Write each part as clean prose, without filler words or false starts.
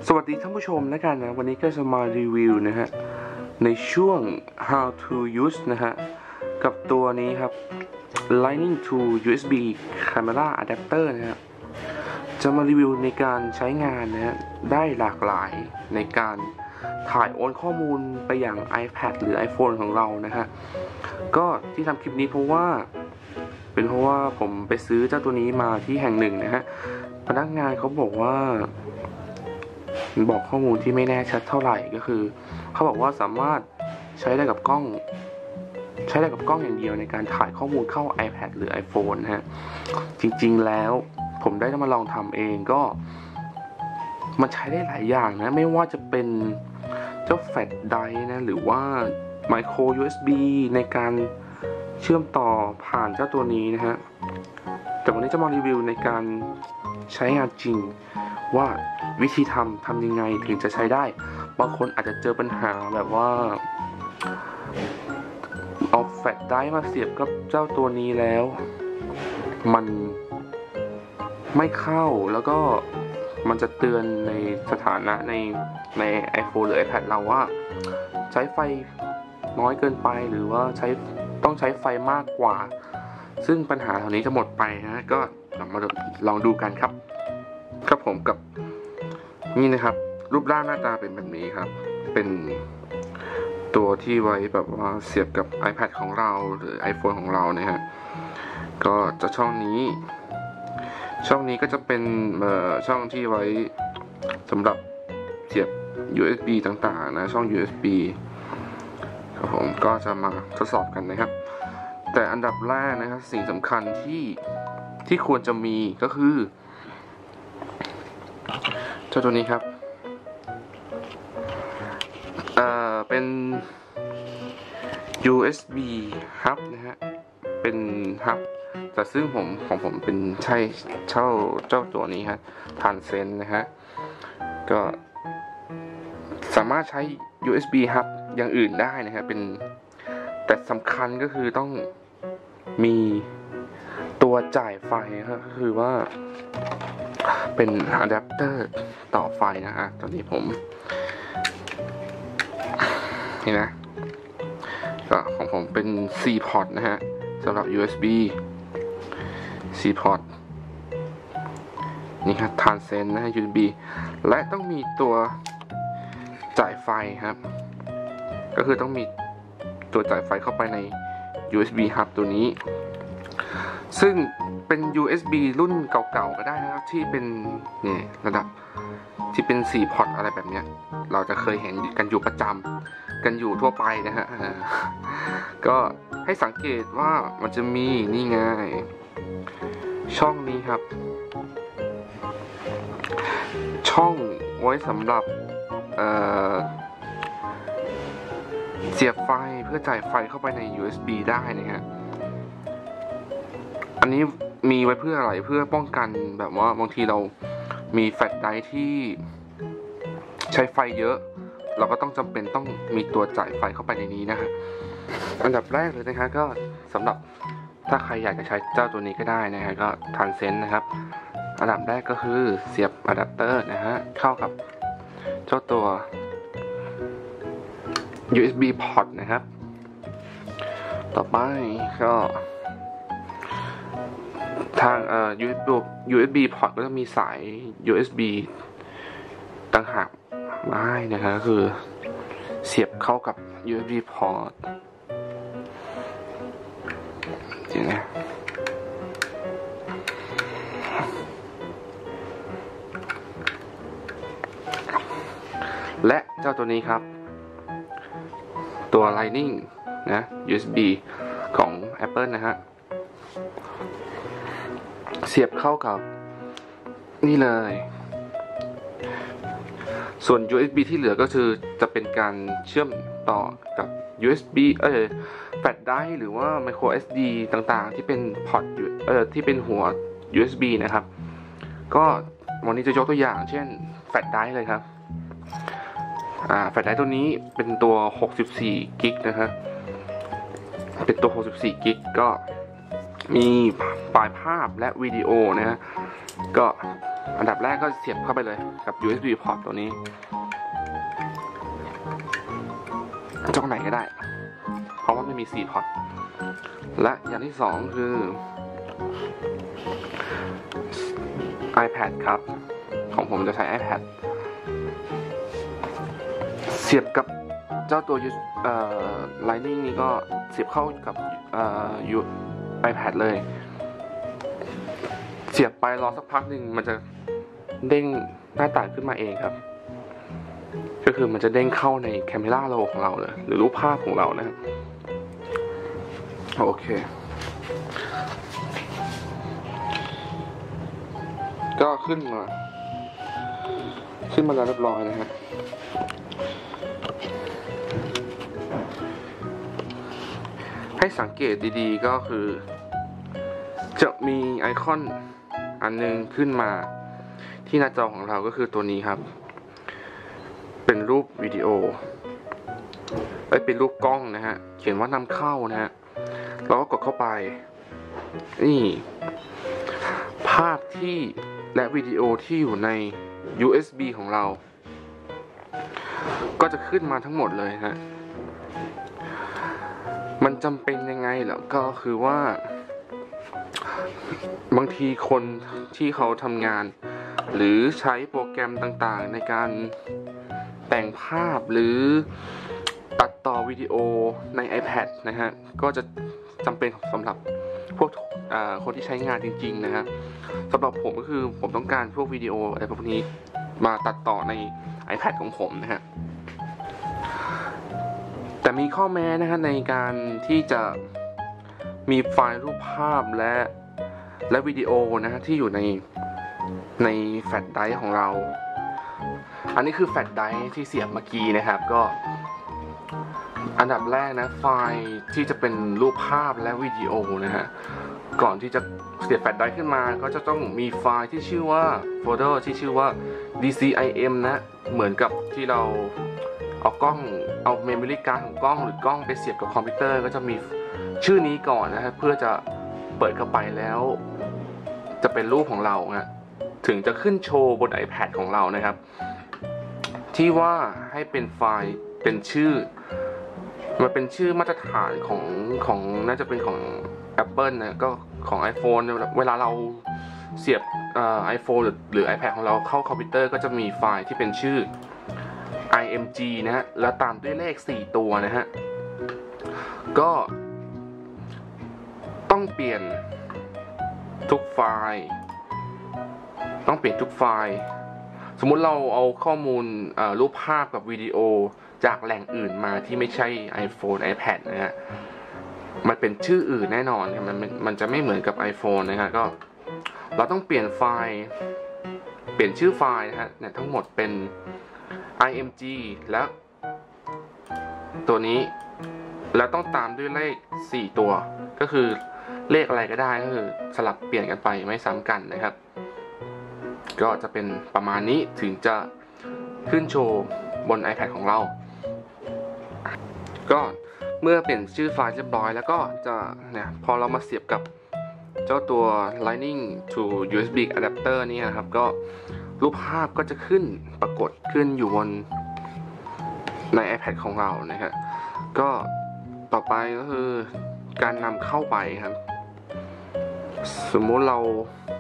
สวัสดีท่านผู้ชมแล้วกันนะวันนี้ก็จะมารีวิวนะฮะในช่วง how to use นะฮะกับตัวนี้ครับ Lightning to USB Camera Adapter นะฮะจะมารีวิวในการใช้งานนะฮะได้หลากหลายในการถ่ายโอนข้อมูลไปอย่าง iPad หรือ iPhone ของเรานะฮะก็ที่ทำคลิปนี้เพราะว่าผมไปซื้อเจ้าตัวนี้มาที่แห่งหนึ่งนะฮะพนักงานเขาบอกข้อมูลที่ไม่แน่ชัดเท่าไหร่ก็คือเขาบอกว่าสามารถใช้ได้กับกล้องอย่างเดียวในการถ่ายข้อมูลเข้า iPad หรือ iPhone นะฮะจริงๆแล้วผมได้มาลองทำเองก็มันใช้ได้หลายอย่างนะไม่ว่าจะเป็นเจ้าแฟลชไดรฟ์นะหรือว่า Micro USB ในการเชื่อมต่อผ่านเจ้าตัวนี้นะฮะแต่วันนี้จะมารีวิวในการใช้งานจริงว่าวิธีทำยังไงถึงจะใช้ได้บางคนอาจจะเจอปัญหาแบบว่าเอาแฟลชไดรฟ์มาเสียบกับเจ้าตัวนี้แล้วมันไม่เข้าแล้วก็มันจะเตือนในสถานะใน iPhone หรือ iPad เราว่าใช้ไฟน้อยเกินไปหรือว่าต้องใช้ไฟมากกว่าซึ่งปัญหาเหล่านี้จะหมดไปนะก็มาลองดูกันครับผมกับนี่นะครับรูปร่างหน้าตาเป็นแบบนี้ครับเป็นตัวที่ไว้แบบว่าเสียบกับ iPad ของเราหรือ iPhone ของเรานะฮะก็จะช่องนี้ก็จะเป็นช่องที่ไว้สำหรับเสียบ USB ต่างๆนะช่อง USB ครับผมก็จะมาทดสอบกันนะครับแต่อันดับแรกนะครับสิ่งสำคัญที่ควรจะมีก็คือเจ้าตัวนี้ครับเป็น USB hub นะฮะเป็น hub แต่ซึ่งของผมเป็นเจ้าตัวนี้ฮะTranscendนะฮะก็สามารถใช้ USB hub อย่างอื่นได้นะฮะแต่สำคัญก็คือต้องมีตัวจ่ายไฟครับคือว่าเป็นอะแดปเตอร์ต่อไฟนะฮะตอนนี้ผมนี่นะก็ของผมเป็น C port นะฮะสำหรับ USB C port นี่ครับ Transcend นะฮะ USB และต้องมีตัวจ่ายไฟครับก็คือต้องมีตัวจ่ายไฟเข้าไปใน USB hub ตัวนี้ซึ่งเป็น USB รุ่นเก่าๆก็ได้นะครับที่เป็นนี่ระดับที่เป็น4 พอร์ตอะไรแบบนี้เราจะเคยเห็นกันอยู่ประจำกันอยู่ทั่วไปนะฮะก็ให้สังเกตว่ามันจะมีนี่ไงช่องนี้ครับช่องไว้สำหรับเสียบไฟเพื่อจ่ายไฟเข้าไปใน USB ได้นะฮะอันนี้มีไว้เพื่ออะไรเพื่อป้องกันแบบว่าบางทีเรามีแฟลชไดรฟ์ที่ใช้ไฟเยอะเราก็ต้องจำเป็นต้องมีตัวจ่ายไฟเข้าไปในนี้นะฮะอันดับแรกเลยนะคะก็สำหรับถ้าใครอยากจะใช้เจ้าตัวนี้ก็ได้นะฮะก็Transcendนะครับอันดับแรกก็คือเสียบอะแดปเตอร์นะฮะเข้ากับเจ้าตัว USB port นะครับต่อไปก็ทางUSB port ก็จะมีสาย USB ต่างหากมาให้นะครับคือเสียบเข้ากับ USB port จริงนะและเจ้าตัวนี้ครับตัว Lightning นะ USB ของ Apple นะฮะเสียบเข้ากับนี่เลยส่วน USB ที่เหลือก็คือจะเป็นการเชื่อมต่อกับ USB แฟลชไดรฟ์หรือว่า Micro SD ต่างๆที่เป็นพอร์ตที่เป็นหัว USB นะครับก็วันนี้จะยกตัวอย่างเช่นแฟลชไดรฟ์เลยครับแฟลชไดรฟ์ตัวนี้เป็นตัว64กิกนะฮะเป็นตัว64กิกก็มีไฟล์ภาพและวิดีโอนะฮะก็อันดับแรกก็เสียบเข้าไปเลยกับ USB port ตัวนี้ช่องไหนก็ได้เพราะว่าไม่มี4 พอร์ตและอย่างที่2คือ iPad ครับของผมจะใช้ iPad เสียบกับเจ้าตัวLightning นี้ก็เสียบเข้ากับiPad เลยเสียบไปรอสักพักหนึ่งมันจะเด้งหน้าต่างขึ้นมาเองครับก็คือมันจะเด้งเข้าใน Camera Roll ของเราเลยหรือรูปภาพของเรานะครับโอเคก็ขึ้นมาแล้วเรียบร้อยนะฮะให้สังเกตดีๆก็คือจะมีไอคอนอันนึงขึ้นมาที่หน้าจอของเราก็คือตัวนี้ครับเป็นรูปวิดีโอเป็นรูปกล้องนะฮะเขียนว่านำเข้านะฮะเราก็กดเข้าไปนี่ภาพที่และวิดีโอที่อยู่ใน USB ของเราก็จะขึ้นมาทั้งหมดเลยฮะมันจำเป็นยังไงเหรอก็คือว่าบางทีคนที่เขาทำงานหรือใช้โปรแกรมต่างๆในการแต่งภาพหรือตัดต่อวิดีโอใน iPad นะฮะก็จะจำเป็นสำหรับพวกคนที่ใช้งานจริงๆนะฮะสำหรับผมก็คือผมต้องการพวกวิดีโออะไรพวกนี้มาตัดต่อใน iPad ของผมนะฮะแต่มีข้อแม้นะฮะในการที่จะมีไฟล์รูปภาพและวิดีโอนะฮะที่อยู่ในแฟลชไดรฟ์ของเราอันนี้คือแฟลชไดรฟ์ที่เสียบเมื่อกี้นะครับก็อันดับแรกนะไฟล์ที่จะเป็นรูปภาพและวิดีโอนะฮะก่อนที่จะเสียบแฟลชไดรฟ์ขึ้นมาก็จะต้องมีไฟล์ที่ชื่อว่าโฟลเดอร์ที่ชื่อว่า DCIM นะเหมือนกับที่เราเอาเมมโมรี่การ์ดของกล้องหรือกล้องไปเสียบกับคอมพิวเตอร์ก็จะมีชื่อนี้ก่อนนะฮะเพื่อจะเปิดเข้าไปแล้วจะเป็นรูปของเราฮะถึงจะขึ้นโชว์บน iPad ของเรานะครับที่ว่าให้เป็นไฟล์เป็นชื่อมันเป็นชื่อมาตรฐานของน่าจะเป็นของ Apple นะก็ของ iPhone เวลาเราเสียบiPhone หรือ iPad ของเราเข้าคอมพิวเตอร์ก็จะมีไฟล์ที่เป็นชื่อ img นะฮะแล้วตามด้วยเลข4ตัวนะฮะก็ต้องเปลี่ยนทุกไฟล์สมมุติเราเอาข้อมูลรูปภาพกับวิดีโอจากแหล่งอื่นมาที่ไม่ใช่ iPhone iPad นะฮะมันเป็นชื่ออื่นแน่นอนมันจะไม่เหมือนกับ iPhone นะฮะก็เราต้องเปลี่ยนชื่อไฟล์นะฮะเนี่ยทั้งหมดเป็น img แล้วตัวนี้แล้วต้องตามด้วยเลข4ตัวก็คือเลขอะไรก็ได้ก็คือสลับเปลี่ยนกันไปไม่ซ้ำกันนะครับก็จะเป็นประมาณนี้ถึงจะขึ้นโชว์บน iPad ของเราก็เมื่อเปลี่ยนชื่อไฟล์เรียบร้อยแล้วก็จะเนี่ยพอเรามาเสียบกับเจ้าตัว Lightning to USB adapter นี่นะครับก็รูปภาพก็จะปรากฏขึ้นอยู่บนใน iPad ของเรานะฮะก็ต่อไปก็คือการนำเข้าไปครับสมมุติเรา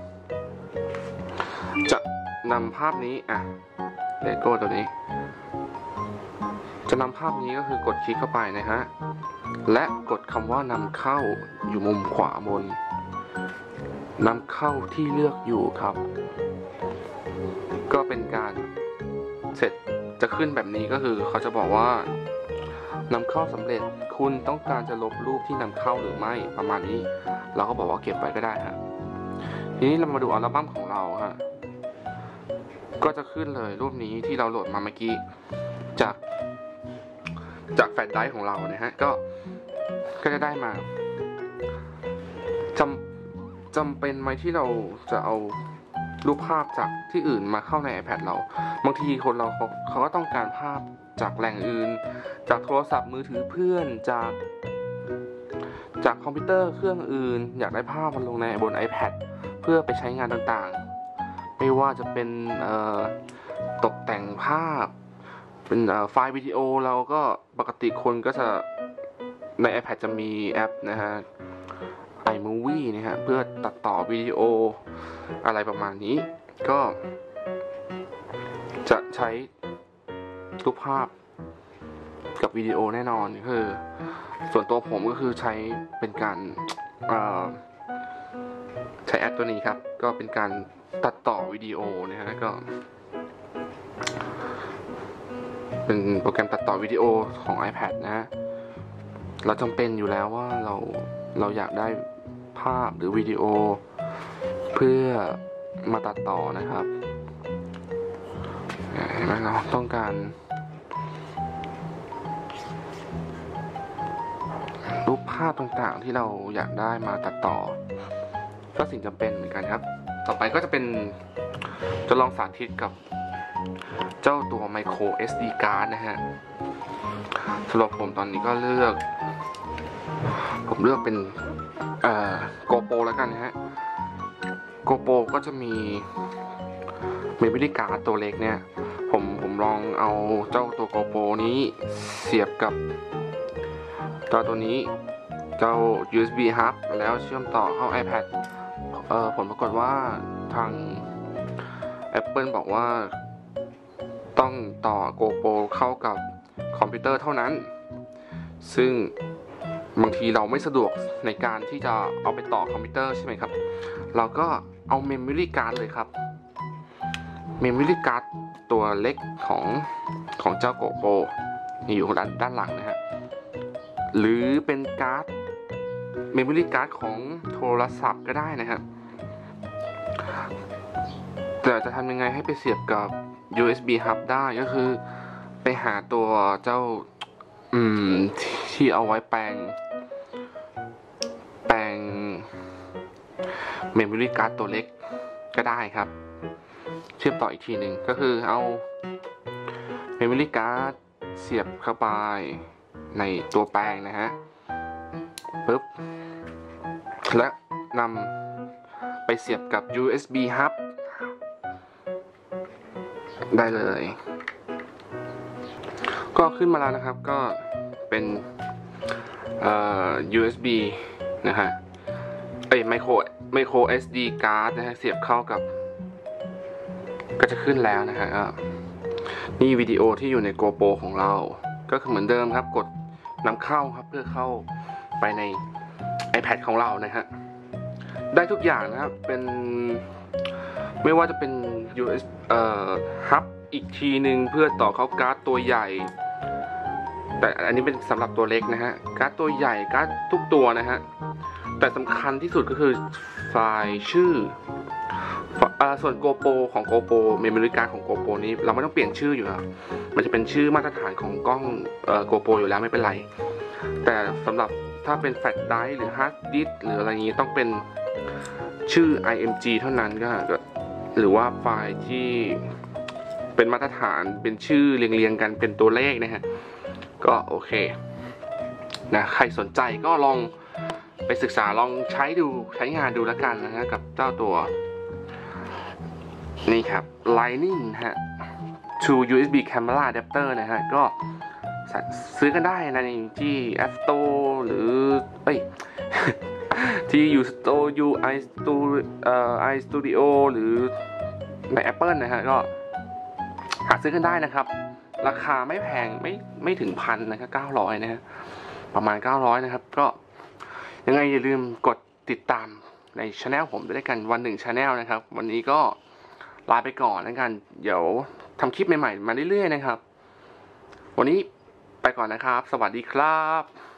จะนำภาพนี้เลโก้ตัวนี้จะนำภาพนี้ก็คือกดคลิกเข้าไปนะฮะและกดคำว่านำเข้าอยู่มุมขวาบนนำเข้าที่เลือกอยู่ครับก็เป็นการเสร็จจะขึ้นแบบนี้ก็คือเขาจะบอกว่านำเข้าสำเร็จคุณต้องการจะลบรูปที่นำเข้าหรือไม่ประมาณนี้เราก็บอกว่าเก็บไว้ก็ได้ฮะทีนี้เรามาดูอัลบั้มของเราฮะก็จะขึ้นเลยรูปนี้ที่เราโหลดมาเมื่อกี้จากแฟลชไดรฟ์ของเรานะฮะก็จะได้มาจำเป็นไหมที่เราจะเอารูปภาพจากที่อื่นมาเข้าใน iPad เราบางทีคนเขาก็ต้องการภาพจากแหล่งอื่นจากโทรศัพท์มือถือเพื่อนจากคอมพิวเตอร์เครื่องอื่นอยากได้ภาพมันลงในบน iPad เพื่อไปใช้งานต่างๆไม่ว่าจะเป็นตกแต่งภาพเป็นไฟล์วิดีโอเราก็ปกติคนก็จะใน iPad จะมีแอปนะฮะ iMovie นะฮะเพื่อตัดต่อวิดีโออะไรประมาณนี้ก็จะใช้รูปภาพกับวิดีโอแน่นอนคือส่วนตัวผมก็คือใช้เป็นการใช้แอปตัวนี้ครับก็เป็นการตัดต่อวิดีโอนะฮะก็เป็นโปรแกรมตัดต่อวิดีโอของ iPad นะฮะเราจำเป็นอยู่แล้วว่าเราอยากได้ภาพหรือวิดีโอเพื่อมาตัดต่อนะครับเห็นไหมเราต้องการรูปภาพต่างๆที่เราอยากได้มาตัดต่อก็สิ่งจำเป็นเหมือนกันครับต่อไปก็จะเป็นจะลองสาธิตกับเจ้าตัว micro SD card นะฮะสำหรับผมตอนนี้ก็เลือกเป็นGoPro แล้วกันนะฮะ GoPro ก็จะมี memory card ตัวเล็กเนี่ยผมลองเอาเจ้าตัว GoPro นี้เสียบกับตัวนี้เจ้า USB hub แล้วเชื่อมต่อเข้า iPad ผลปรากฏว่าทาง Apple บอกว่าต้องต่อ GoPro เข้ากับคอมพิวเตอร์เท่านั้นซึ่งบางทีเราไม่สะดวกในการที่จะเอาไปต่อคอมพิวเตอร์ใช่ไหมครับเราก็เอา Memory Card เลยครับ Memory Card ตัวเล็กของเจ้า GoPro นี่อยู่ด้านหลังนะฮะหรือเป็นการ์ด Memory Card ของโทรศัพท์ก็ได้นะครับแต่จะทำยังไงให้ไปเสียบกับ USB hub ได้ก็คือไปหาตัวเจ้าที่เอาไว้แปลง Memory Card ตัวเล็กก็ได้ครับเชื่อมต่ออีกทีหนึ่งก็คือเอา Memory Card เสียบเข้าไปในตัวแปลงนะฮะปึ๊บและนำไปเสียบกับ USB hub ได้เลยก็ขึ้นมาแล้วนะครับก็เป็นUSB นะฮะmicro SD card นะฮะเสียบเข้ากับก็จะขึ้นแล้วนะฮะนี่วิดีโอที่อยู่ใน GoPro ของเราก็คือเหมือนเดิมครับกดนำเข้าครับเพื่อเข้าไปใน iPad ของเรานะฮะได้ทุกอย่างนะครับเป็นไม่ว่าจะเป็น USB hub อีกทีหนึ่งเพื่อต่อเข้าการ์ดตัวใหญ่แต่อันนี้เป็นสำหรับตัวเล็กนะฮะการ์ดตัวใหญ่การ์ดทุกตัวนะฮะแต่สำคัญที่สุดก็คือไฟล์ชื่อส่วน GoPro ของ GoPro Memory Card ของ GoPro นี้เราไม่ต้องเปลี่ยนชื่ออยู่แล้วมันจะเป็นชื่อมาตรฐานของกล้องGoPro อยู่แล้วไม่เป็นไรแต่สำหรับถ้าเป็น Flash Drive หรือ Hard Disk หรืออะไรอย่างนี้ต้องเป็นชื่อ IMG เท่านั้นก็หรือว่าไฟล์ที่เป็นมาตรฐานเป็นชื่อเรียงกันเป็นตัวเลขนะฮะก็โอเคนะใครสนใจก็ลองไปศึกษาลองใช้งานดูแล้วกันนะฮะกับเจ้าตัวนี่ครับ Lightning ฮะ to USB Camera Adapter นะฮะก็ซื้อกันได้ในที่ App Store หรือที่ iStudio หรือใน Apple นะฮะก็หาซื้อกันได้นะครับราคาไม่แพงไม่ถึงพันนะครับ900นะฮะประมาณ900นะครับก็ยังไงอย่าลืมกดติดตามใน Channel ผมด้วยกันวัน1 Channel นะครับวันนี้ก็ลาไปก่อนแล้วกันเดี๋ยวทำคลิปใหม่ๆมาเรื่อยๆนะครับวันนี้ไปก่อนนะครับสวัสดีครับ